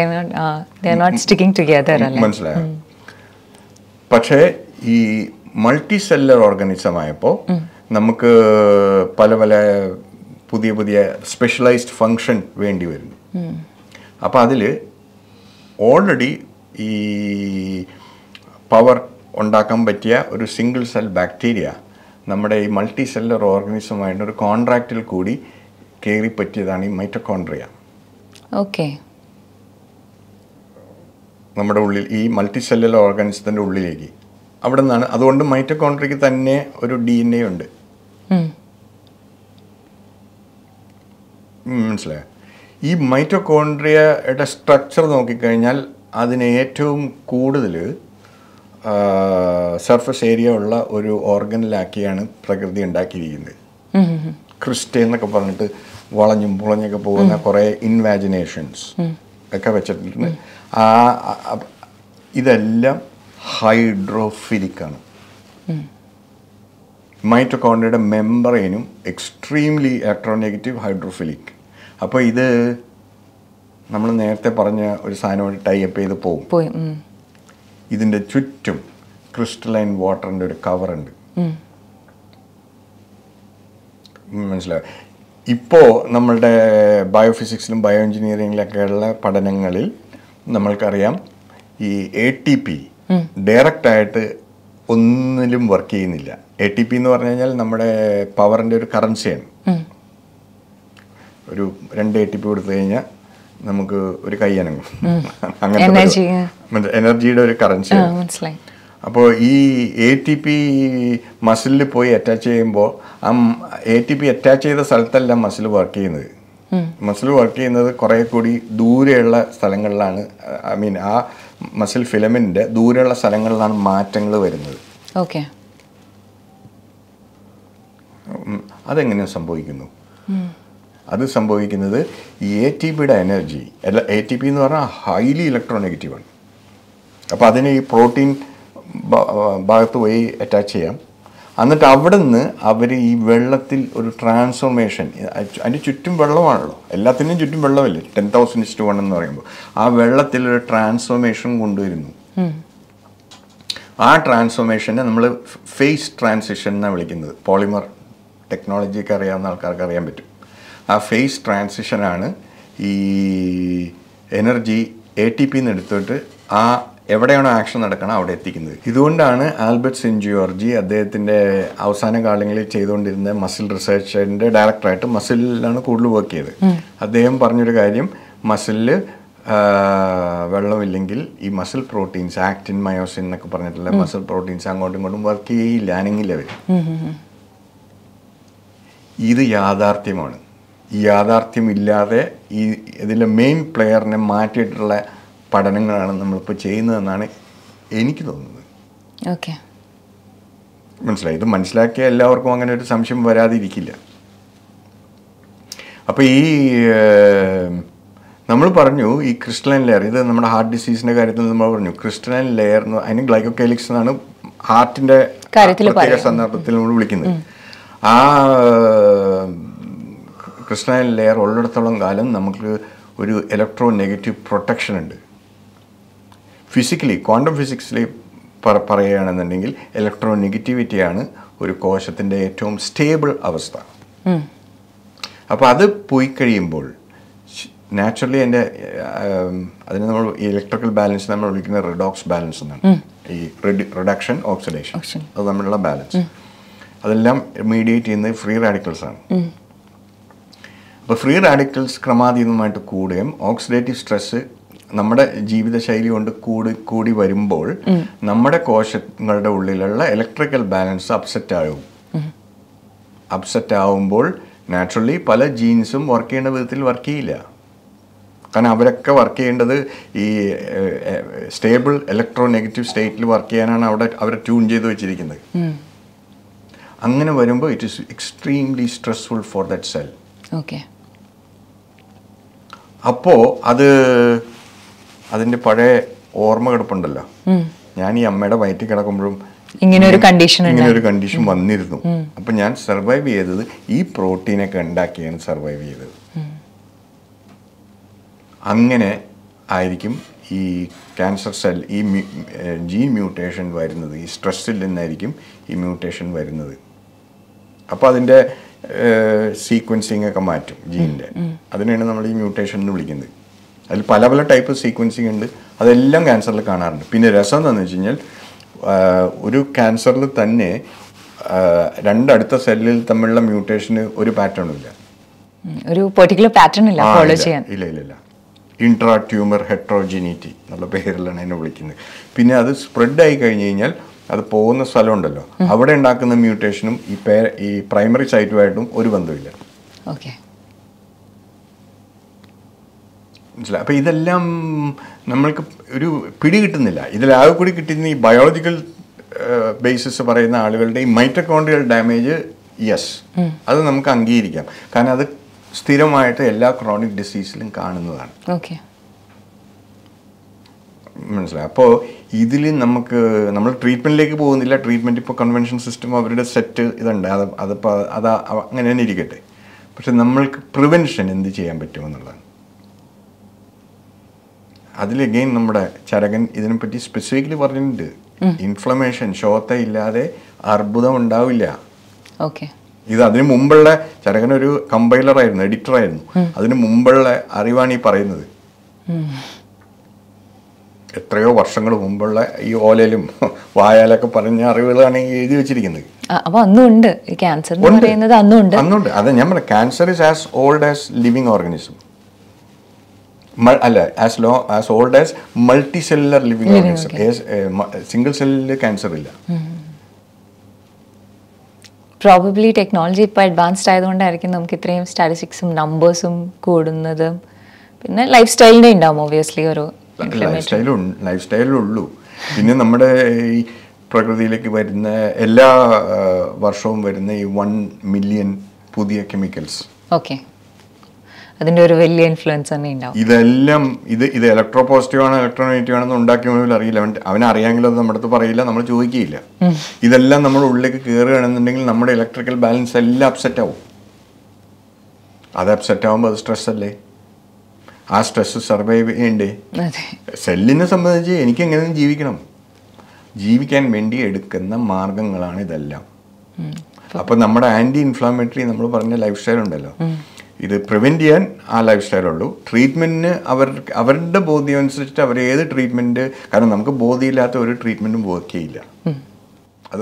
മനസ്സിലായോ? പക്ഷേ ഈ മൾട്ടി സെല്ലർ ഓർഗനിസം ആയപ്പോൾ നമുക്ക് പല പല പുതിയ പുതിയ സ്പെഷ്യലൈസ്ഡ് ഫങ്ഷൻ വേണ്ടി വരുന്നു. അപ്പോൾ അതിൽ ഓൾറെഡി ഈ പവർ ഉണ്ടാക്കാൻ പറ്റിയ ഒരു സിംഗിൾ സെൽ ബാക്ടീരിയ നമ്മുടെ ഈ മൾട്ടി സെല്ലർ ഓർഗനിസമായിട്ട് ഒരു കോൺട്രാക്റ്റിൽ കൂടി കയറി പറ്റിയതാണ് ഈ മൈറ്റോകോൺഡ്രിയ. ഓക്കെ. നമ്മുടെ ഉള്ളിൽ ഈ മൾട്ടി സെല്ലുലർ ഓർഗനിസത്തിൻ്റെ ഉള്ളിലേക്ക് അവിടെ നിന്നാണ്. അതുകൊണ്ട് മൈറ്റോകോൺഡ്രിയക്ക് തന്നെ ഒരു ഡി എൻ എ ഉണ്ട്. മനസ്സിലായോ? ഈ മൈറ്റോകോൺഡ്രിയയുടെ സ്ട്രക്ചർ നോക്കിക്കഴിഞ്ഞാൽ അതിന് ഏറ്റവും കൂടുതൽ സർഫസ് ഏരിയ ഉള്ള ഒരു ഓർഗനിലാക്കിയാണ് പ്രകൃതി ഉണ്ടാക്കിയിരിക്കുന്നത്. ക്രിസ്റ്റേ എന്നൊക്കെ പറഞ്ഞിട്ട് വളഞ്ഞും പുളഞ്ഞൊക്കെ പോകുന്ന കുറേ ഇൻവാജിനേഷൻസ് ഒക്കെ വെച്ചിട്ടുണ്ട്. ആ ഇതെല്ലാം ഹൈഡ്രോഫിലിക്കാണ്. മൈറ്റോകോൺഡ്രിയയുടെ മെമ്പറേനും എക്സ്ട്രീംലി ഇലക്ട്രോനെഗറ്റീവ് ഹൈഡ്രോഫിലിക്. അപ്പോൾ ഇത് നമ്മൾ നേരത്തെ പറഞ്ഞ ഒരു സാധനമായിട്ട് ടൈപ്പ് ചെയ്ത് പോകും. ഇതിൻ്റെ ചുറ്റും ക്രിസ്റ്റലൈൻ വാട്ടറിൻ്റെ ഒരു കവറുണ്ട്. മനസ്സിലായോ? ഇപ്പോൾ നമ്മളുടെ ബയോഫിസിക്സിലും ബയോ എഞ്ചിനീയറിങ്ങിലൊക്കെയുള്ള പഠനങ്ങളിൽ നമ്മൾക്കറിയാം ഈ എ ടി പി ഡയറക്റ്റായിട്ട് ഒന്നിലും വർക്ക് ചെയ്യുന്നില്ല. എ ടി പി എന്ന് പറഞ്ഞു കഴിഞ്ഞാൽ നമ്മുടെ പവറിൻ്റെ ഒരു കറൻസിയാണ്. ഒരു രണ്ട് എ ടി പി കൊടുത്തു കഴിഞ്ഞാൽ നമുക്ക് ഒരു കൈ അനങ്ങും. അങ്ങനത്തെ എനർജിയുടെ ഒരു കറൻസിയാണ്. അപ്പോൾ ഈ എ ടി പി മസിലിൽ പോയി അറ്റാച്ച് ചെയ്യുമ്പോൾ ആ എ ടി പി അറ്റാച്ച് ചെയ്ത സ്ഥലത്തല്ല മസിൽ വർക്ക് ചെയ്യുന്നത്. മസിൽ വർക്ക് ചെയ്യുന്നത് കുറേ കൂടി ദൂരെയുള്ള സ്ഥലങ്ങളിലാണ്. ഐ മീൻ ആ മസിൽ ഫിലമെന്റിന്റെ ദൂരെയുള്ള സ്ഥലങ്ങളിലാണ് മാറ്റങ്ങൾ വരുന്നത്. ഓക്കെ. അതെങ്ങനെ സംഭവിക്കുന്നു? അത് സംഭവിക്കുന്നത് ഈ എ ടി പിയുടെ എനർജി, അല്ല എ ടി പി എന്ന് പറഞ്ഞാൽ ഹൈലി ഇലക്ട്രോനെഗറ്റീവാണ്. അപ്പോൾ അതിന് ഈ പ്രോട്ടീൻ ഭാഗത്ത് പോയി അറ്റാച്ച് ചെയ്യാം. എന്നിട്ട് അവിടെ നിന്ന് അവർ ഈ വെള്ളത്തിൽ ഒരു ട്രാൻസ്ഫോർമേഷൻ, അതിന് ചുറ്റും വെള്ളമാണല്ലോ, എല്ലാത്തിനും ചുറ്റും വെള്ളമില്ലേ, ടെൻ തൗസൻഡ് ഇസ്റ്റു വൺ എന്ന് പറയുമ്പോൾ ആ വെള്ളത്തിൽ ഒരു ട്രാൻസ്ഫോർമേഷൻ കൊണ്ടുവരുന്നു. ആ ട്രാൻസ്ഫോർമേഷനെ നമ്മൾ ഫേസ് ട്രാൻസിഷൻ എന്നാണ് വിളിക്കുന്നത്. പോളിമർ ടെക്നോളജിയൊക്കെ അറിയാവുന്ന ആൾക്കാർക്ക് അറിയാൻ പറ്റും. ആ ഫേസ് ട്രാൻസിഷനാണ് ഈ എനർജി എ ടി പിന്ന് എടുത്തിട്ട് ആ എവിടെയാണോ ആക്ഷൻ നടക്കണം അവിടെ എത്തിക്കുന്നത്. ഇതുകൊണ്ടാണ് ആൽബർട്ട് സെൻജിയോർജി അദ്ദേഹത്തിൻ്റെ അവസാന കാലങ്ങളിൽ ചെയ്തുകൊണ്ടിരുന്ന മസിൽ റിസർച്ചിൻ്റെ ഡയറക്ടറായിട്ട് മസിലിലാണ് കൂടുതൽ വർക്ക് ചെയ്തത്. അദ്ദേഹം പറഞ്ഞൊരു കാര്യം, മസിലിൽ വെള്ളമില്ലെങ്കിൽ ഈ മസിൽ പ്രോട്ടീൻസ്, ആക്റ്റിൻ, മയോസിൻ എന്നൊക്കെ പറഞ്ഞിട്ടുള്ള മസിൽ പ്രോട്ടീൻസ് അങ്ങോട്ടും ഇങ്ങോട്ടും വർക്ക് ചെയ്യില്ല, അനങ്ങില്ല അവർ. ഇത് യാഥാർത്ഥ്യമാണ്. ഈ യാഥാർത്ഥ്യമില്ലാതെ ഈ ഇതിലെ മെയിൻ പ്ലെയറിനെ മാറ്റിയിട്ടുള്ള പഠനങ്ങളാണ് നമ്മളിപ്പോൾ ചെയ്യുന്നതെന്നാണ് എനിക്ക് തോന്നുന്നത്. ഓക്കെ, മനസ്സിലായി. ഇത് മനസ്സിലാക്കിയ എല്ലാവർക്കും അങ്ങനെ ഒരു സംശയം വരാതിരിക്കില്ല. അപ്പോൾ ഈ നമ്മൾ പറഞ്ഞു ഈ ക്രിസ്റ്റലൈൻ ലെയർ, ഇത് നമ്മുടെ ഹാർട്ട് ഡിസീസിൻ്റെ കാര്യത്തിൽ നമ്മൾ പറഞ്ഞു ക്രിസ്റ്റലൈൻ ലെയർ എന്ന്, അതിന് ഗ്ലൈക്കോകേലിക്സ് എന്നാണ് ഹാർട്ടിൻ്റെ പ്രത്യേക സന്ദർഭത്തിൽ നമ്മൾ വിളിക്കുന്നത്. ആ ക്രിസ്റ്റലൈൻ ലെയർ ഉള്ളിടത്തോളം കാലം നമുക്ക് ഒരു ഇലക്ട്രോ നെഗറ്റീവ് പ്രൊട്ടക്ഷൻ ഉണ്ട്. ഫിസിക്കലി, ക്വാണ്ടം ഫിസിക്സിൽ പറയുകയാണെന്നുണ്ടെങ്കിൽ ഇലക്ട്രോ നെഗറ്റിവിറ്റിയാണ് ഒരു കോശത്തിൻ്റെ ഏറ്റവും സ്റ്റേബിൾ അവസ്ഥ. അപ്പോൾ അത് പോയി കഴിയുമ്പോൾ നാച്ചുറലി എൻ്റെ അതിന് നമ്മൾ ഈ ഇലക്ട്രിക്കൽ ബാലൻസ് നമ്മൾ വിളിക്കുന്ന റിഡോക്സ് ബാലൻസ് എന്നാണ്. ഈ റിഡക്ഷൻ, ഓക്സിഡേഷൻ, അത് തമ്മിലുള്ള ബാലൻസ്, അതെല്ലാം മീഡിയേറ്റ് ചെയ്യുന്നത് ഫ്രീ റാഡിക്കൽസ് ആണ്. അപ്പോൾ ഫ്രീ റാഡിക്കൽസ് ക്രമാതീതമായിട്ട് കൂടുകയും ഓക്സിഡേറ്റീവ് സ്ട്രെസ് നമ്മുടെ ജീവിതശൈലി കൊണ്ട് കൂടി കൂടി വരുമ്പോൾ നമ്മുടെ കോശങ്ങളുടെ ഉള്ളിലുള്ള ഇലക്ട്രിക്കൽ ബാലൻസ് അപ്സെറ്റ് ആകും. അപ്സെറ്റ് ആവുമ്പോൾ നാച്ചുറലി പല ജീൻസും വർക്ക് ചെയ്യേണ്ട വിധത്തിൽ വർക്ക് ചെയ്യില്ല. കാരണം അവരൊക്കെ വർക്ക് ചെയ്യേണ്ടത് ഈ സ്റ്റേബിൾ ഇലക്ട്രോ നെഗറ്റീവ് സ്റ്റേറ്റിൽ വർക്ക് ചെയ്യാനാണ് അവിടെ അവരെ ട്യൂൺ ചെയ്ത് വെച്ചിരിക്കുന്നത്. അങ്ങനെ വരുമ്പോൾ it is extremely stressful for that cell. Okay. അപ്പോൾ അത് അതിൻ്റെ പഴയ ഓർമ്മ കിടപ്പുണ്ടല്ലോ, ഞാൻ ഈ അമ്മയുടെ വയറ്റിൽ കിടക്കുമ്പോഴും ഇങ്ങനെ ഒരു കണ്ടീഷൻ ഇങ്ങനെ ഒരു കണ്ടീഷൻ വന്നിരുന്നു. അപ്പം ഞാൻ സർവൈവ് ചെയ്തത് ഈ പ്രോട്ടീനൊക്കെ ഉണ്ടാക്കിയാണ് സർവൈവ് ചെയ്തത്. അങ്ങനെ ആയിരിക്കും ഈ ക്യാൻസർ സെൽ, ഈ ജീൻ മ്യൂട്ടേഷൻ വരുന്നത്, ഈ സ്ട്രെസ്സിൽ നിന്നായിരിക്കും ഈ മ്യൂട്ടേഷൻ വരുന്നത്. അപ്പോൾ അതിൻ്റെ സീക്വൻസിങ് ഒക്കെ മാറ്റും ജീനിൻ്റെ. അതിനെയാണ് നമ്മൾ ഈ മ്യൂട്ടേഷൻ എന്ന് വിളിക്കുന്നത്. അതിൽ പല പല ടൈപ്പ് സീക്വൻസിങ് ഉണ്ട്, അതെല്ലാം ക്യാൻസറിൽ കാണാറുണ്ട്. പിന്നെ രസം എന്താണെന്ന് വെച്ച് കഴിഞ്ഞാൽ ഒരു ക്യാൻസറിൽ തന്നെ രണ്ടടുത്ത സെല്ലിൽ തമ്മിലുള്ള മ്യൂട്ടേഷന് ഒരു പാറ്റേണും ഇല്ല, ഒരു പെർട്ടിക്കുലർ പാറ്റേൺ ഇല്ല ഫോളോ ചെയ്യാൻ. ഇല്ല ഇല്ല ഇല്ല ഇൻട്രാ ട്യൂമർ ഹെട്രോജിനിറ്റി എന്നുള്ള പേരിലാണ് എന്നെ വിളിക്കുന്നത്. പിന്നെ അത് സ്പ്രെഡ് ആയി കഴിഞ്ഞ് കഴിഞ്ഞാൽ അത് പോകുന്ന സ്ഥലമുണ്ടല്ലോ, അവിടെ ഉണ്ടാക്കുന്ന മ്യൂട്ടേഷനും ഈ പേ ഈ പ്രൈമറി സൈറ്റുമായിട്ടും ഒരു ബന്ധമില്ല. ഓക്കെ, മനസ്സിലായി. അപ്പോൾ ഇതെല്ലാം നമ്മൾക്ക് ഒരു പിടി കിട്ടുന്നില്ല. ഇതിലാകെ കൂടി കിട്ടുന്ന ഈ ബയോളജിക്കൽ ബേസിസ് പറയുന്ന ആളുകളുടെ ഈ മൈറ്റോകോൺഡ്രിയൽ ഡാമേജ്, യെസ്, അത് നമുക്ക് അംഗീകരിക്കാം. കാരണം അത് സ്ഥിരമായിട്ട് എല്ലാ ക്രോണിക് ഡിസീസിലും കാണുന്നതാണ്. ഓക്കെ, മനസ്സിലായി. അപ്പോൾ ഇതിൽ നമുക്ക് നമ്മൾ ട്രീറ്റ്മെൻറ്റിലേക്ക് പോകുന്നില്ല. ട്രീറ്റ്മെൻറ്റ് ഇപ്പോൾ കൺവെൻഷൻ സിസ്റ്റം അവരുടെ സെറ്റ് ഇതുണ്ട്, അത് അതിപ്പോൾ അത് അങ്ങനെ തന്നെ ഇരിക്കട്ടെ. പക്ഷെ നമ്മൾക്ക് പ്രിവെൻഷൻ എന്ത് ചെയ്യാൻ പറ്റുമെന്നുള്ളതാണ്. അതിൽ അഗെയിൻ നമ്മുടെ ചരകൻ ഇതിനെപ്പറ്റി സ്പെസിഫിക്കലി പറഞ്ഞിട്ടുണ്ട്. ഇൻഫ്ലമേഷൻ, ശോത്ത ഇല്ലാതെ അർബുദം ഉണ്ടാവില്ല. ഓക്കെ, ഇത് അതിന് മുമ്പുള്ള ചരകനൊരു കമ്പൈലറായിരുന്നു, എഡിറ്ററായിരുന്നു. അതിന് മുമ്പുള്ള അറിവാണ് ഈ പറയുന്നത്. എത്രയോ വർഷങ്ങൾ മുമ്പുള്ള ഈ ഓലയിലും വായാലൊക്കെ പറഞ്ഞ അറിവുകളാണ് ഈ എഴുതി വെച്ചിരിക്കുന്നത്. അപ്പോൾ അന്നുണ്ട് ഈ ക്യാൻസർ എന്ന് പറയുന്നത്, അന്നുണ്ട് അന്നുണ്ട് അതെ ഞാൻ പറയാം. Cancer is as old as living organism, അല്ല as low as old as multicellular living organism. Single സെല്ലിൽ ക്യാൻസർ ഇല്ല. പ്രോബബ്ലി ടെക്നോളജി ഇപ്പോൾ അഡ്വാൻസ്ഡ് ആയതുകൊണ്ടായിരിക്കും നമുക്ക് ഇത്രയും സ്റ്റാറ്റിസ്റ്റിക്സും നമ്പേഴ്സും കൂടുന്നതും. പിന്നെ ലൈഫ് സ്റ്റൈലിൻ്റെ ഉണ്ടാവും ഒബ്വിയസ്ലി ഒരു ലൈഫ് സ്റ്റൈൽ ലൈഫ് സ്റ്റൈലുള്ളൂ. പിന്നെ നമ്മുടെ ഈ പ്രകൃതിയിലേക്ക് വരുന്ന എല്ലാ വർഷവും വരുന്ന ഈ വൺ മില്യൺ പുതിയ കെമിക്കൽസ്, ഓക്കെ, അതിൻ്റെ ഒരു വലിയ ഇൻഫ്ലുവൻസ് തന്നെ ഉണ്ടാവും. ഇതെല്ലാം ഇത് ഇത് ഇലക്ട്രോ പോസിറ്റീവ് ആണ് ഇലക്ട്രോ നെഗറ്റീവ് ആണെന്ന് ഉണ്ടാക്കിയവനും അറിയില്ല. അവൻ അവനറിയാമെങ്കിലും അത് നമ്മുടെ അടുത്ത് പറയില്ല, നമ്മൾ ചോദിക്കുകയില്ല. ഇതെല്ലാം നമ്മുടെ ഉള്ളിലേക്ക് കയറുകയാണെന്നുണ്ടെങ്കിൽ നമ്മുടെ ഇലക്ട്രിക്കൽ ബാലൻസ് എല്ലാം അപ്സെറ്റ് ആവും. അത് അപ്സെറ്റ് ആവുമ്പോൾ അത് സ്ട്രെസ് അല്ലേ? ആ സ്ട്രെസ് സർവൈവ് ചെയ്യണ്ടേ? സെല്ലിനെ സംബന്ധിച്ച് എനിക്ക് എങ്ങനെയും ജീവിക്കണം, ജീവിക്കാൻ വേണ്ടി എടുക്കുന്ന മാർഗങ്ങളാണ് ഇതെല്ലാം. അപ്പം നമ്മുടെ ആൻറ്റി ഇൻഫ്ലാമേറ്ററി നമ്മൾ പറഞ്ഞ ലൈഫ് സ്റ്റൈൽ ഉണ്ടല്ലോ, ഇത് പ്രിവെൻറ്റ് ചെയ്യാൻ ആ ലൈഫ് സ്റ്റൈലുള്ളൂ. ട്രീറ്റ്മെൻറ്റിന് അവർ അവരുടെ ബോധ്യം അനുസരിച്ചിട്ട് അവർ ഏത് ട്രീറ്റ്മെൻറ്റ്, കാരണം നമുക്ക് ബോധ്യമില്ലാത്ത ഒരു ട്രീറ്റ്മെൻറ്റും വർക്ക് ചെയ്യില്ല. അത്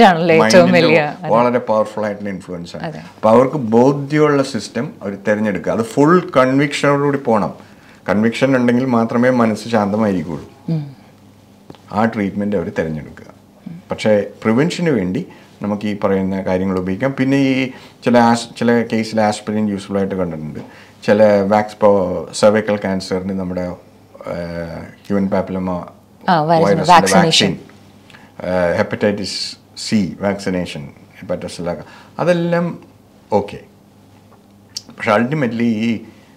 വളരെ പവർഫുൾ ആയിട്ടുള്ള ഇൻഫ്ലുവൻസ് ആണ്. അപ്പോൾ അവർക്ക് ബോധ്യമുള്ള സിസ്റ്റം അവർ തിരഞ്ഞെടുക്കുക. അത് ഫുൾ കൺവിക്ഷനോടുകൂടി പോകണം. കൺവിക്ഷൻ ഉണ്ടെങ്കിൽ മാത്രമേ മനസ്സ് ശാന്തമായിരിക്കുള്ളൂ. ആ ട്രീറ്റ്മെൻറ്റ് അവർ തിരഞ്ഞെടുക്കുക. പക്ഷേ പ്രിവെൻഷന് വേണ്ടി നമുക്ക് ഈ പറയുന്ന കാര്യങ്ങൾ ഉപയോഗിക്കാം. പിന്നെ ഈ ചില ആസ് ചില കേസിൽ ആസ്പിരിൻ യൂസ്ഫുൾ ആയിട്ട് കണ്ടിട്ടുണ്ട്. ചില വാക്സ് ഇപ്പോൾ സെർവിക്കൽ ക്യാൻസറിന് നമ്മുടെ ഹ്യൂമൻ പാപ്പിലോമ വൈറസിൻ്റെ vaccine, hepatitis C vaccination, hepatitis, അതെല്ലാം ഓക്കെ. പക്ഷെ അൾട്ടിമേറ്റ്ലി ഈ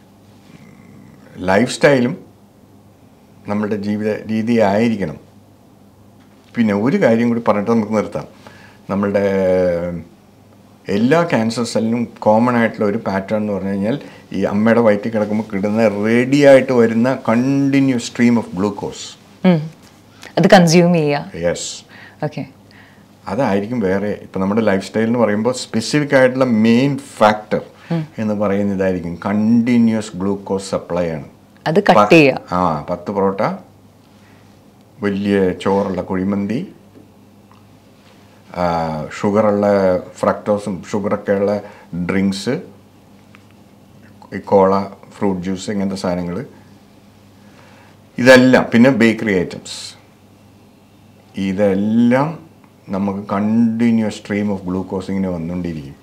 ലൈഫ് സ്റ്റൈലും നമ്മളുടെ ജീവിത രീതി ആയിരിക്കണം. പിന്നെ ഒരു കാര്യം കൂടി പറഞ്ഞിട്ട് നമുക്ക് നിർത്താം. നമ്മളുടെ എല്ലാ ക്യാൻസർ സെല്ലിനും കോമൺ ആയിട്ടുള്ള ഒരു പാറ്റേൺ എന്ന് പറഞ്ഞു കഴിഞ്ഞാൽ ഈ അമ്മയുടെ വയറ്റിൽ കിടക്കുമ്പോൾ കിടുന്ന റെഡി ആയിട്ട് വരുന്ന കണ്ടിന്യൂസ് സ്ട്രീം ഓഫ് ഗ്ലൂക്കോസ്, അത് കൺസ്യൂം ചെയ്യുക. Yes, okay. അതായിരിക്കും വേറെ. ഇപ്പം നമ്മുടെ ലൈഫ് സ്റ്റൈൽ എന്ന് പറയുമ്പോൾ സ്പെസിഫിക് ആയിട്ടുള്ള മെയിൻ ഫാക്ടർ എന്ന് പറയുന്നത് ഇതായിരിക്കും, കണ്ടിന്യൂസ് ഗ്ലൂക്കോസ് സപ്ലൈ ആണ്. അത് കട്ട് ചെയ്യുക. ആ പത്ത് പൊറോട്ട, വലിയ ചോറുള്ള കുഴിമന്തി, ഷുഗറുള്ള ഫ്രക്ടോസും ഷുഗറൊക്കെ ഉള്ള ഡ്രിങ്ക്സ്, ഈ കോള, ഫ്രൂട്ട് ജ്യൂസ്, ഇങ്ങനത്തെ സാധനങ്ങൾ, ഇതെല്ലാം. പിന്നെ ബേക്കറി ഐറ്റംസ്, ഇതെല്ലാം നമുക്ക് കണ്ടിന്യൂസ് സ്ട്രീം ഓഫ് ഗ്ലൂക്കോസ് ഇങ്ങനെ വന്നുകൊണ്ടിരിക്കും.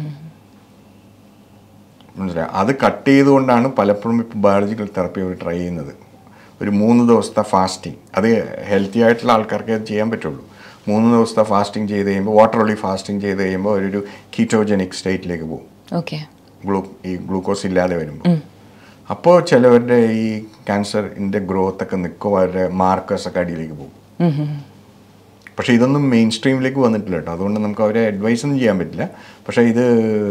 മനസ്സിലായി? അത് കട്ട് ചെയ്തുകൊണ്ടാണ് പലപ്പോഴും ഇപ്പോൾ ബയോളജിക്കൽ തെറപ്പി അവർ ട്രൈ ചെയ്യുന്നത്. ഒരു മൂന്ന് ദിവസത്തെ ഫാസ്റ്റിംഗ്, അത് ഹെൽത്തി ആയിട്ടുള്ള ആൾക്കാർക്ക് അത് ചെയ്യാൻ പറ്റുള്ളൂ. മൂന്ന് ദിവസത്തെ ഫാസ്റ്റിംഗ് ചെയ്ത് കഴിയുമ്പോൾ, വാട്ടർ ഒളി ഫാസ്റ്റിംഗ് ചെയ്ത് കഴിയുമ്പോൾ ഒരു കീറ്റോജനിക് സ്റ്റേറ്റിലേക്ക് പോകും. ഓക്കെ. ഗ്ലൂ ഈ ഗ്ലൂക്കോസ് ഇല്ലാതെ വരുമ്പോൾ. അപ്പോൾ ചിലവരുടെ ഈ ക്യാൻസറിൻ്റെ ഗ്രോത്ത് ഒക്കെ നിൽക്കും, അവരുടെ മാർക്കേഴ്സ് ഒക്കെ അടിയിലേക്ക് പോകും. പക്ഷേ ഇതൊന്നും മെയിൻ സ്ട്രീമിലേക്ക് വന്നിട്ടില്ല കേട്ടോ. അതുകൊണ്ട് നമുക്ക് അവരെ അഡ്വൈസ് ഒന്നും ചെയ്യാൻ പറ്റില്ല. പക്ഷേ ഇത്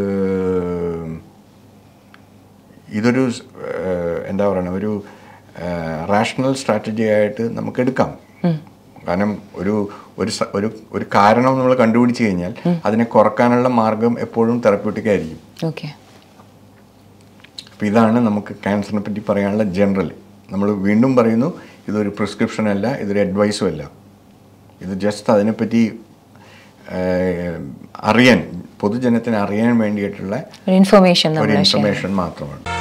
ഇതൊരു എന്താ പറയുക, ഒരു റാഷണൽ സ്ട്രാറ്റജി ആയിട്ട് നമുക്ക് എടുക്കാം. കാരണം ഒരു ഒരു ഒരു കാരണം നമ്മൾ കണ്ടുപിടിച്ച് കഴിഞ്ഞാൽ അതിനെ കുറക്കാനുള്ള മാർഗം എപ്പോഴും തെറപ്യൂട്ടിക് ആയിരിക്കും. ഓക്കെ. അപ്പോൾ ഇതാണ് നമുക്ക് ക്യാൻസറിനെ പറ്റി പറയാനുള്ള ജനറൽ. നമ്മൾ വീണ്ടും പറയുന്നു, ഇതൊരു പ്രിസ്ക്രിപ്ഷൻ അല്ല, ഇതൊരു അഡ്വൈസും അല്ല. ഇത് ജസ്റ്റ് അതിനെപ്പറ്റി അറിയാൻ, പൊതുജനത്തിന് അറിയാൻ വേണ്ടിയിട്ടുള്ള ഇൻഫർമേഷൻ ഒരു ഇൻഫർമേഷൻ മാത്രമാണ്.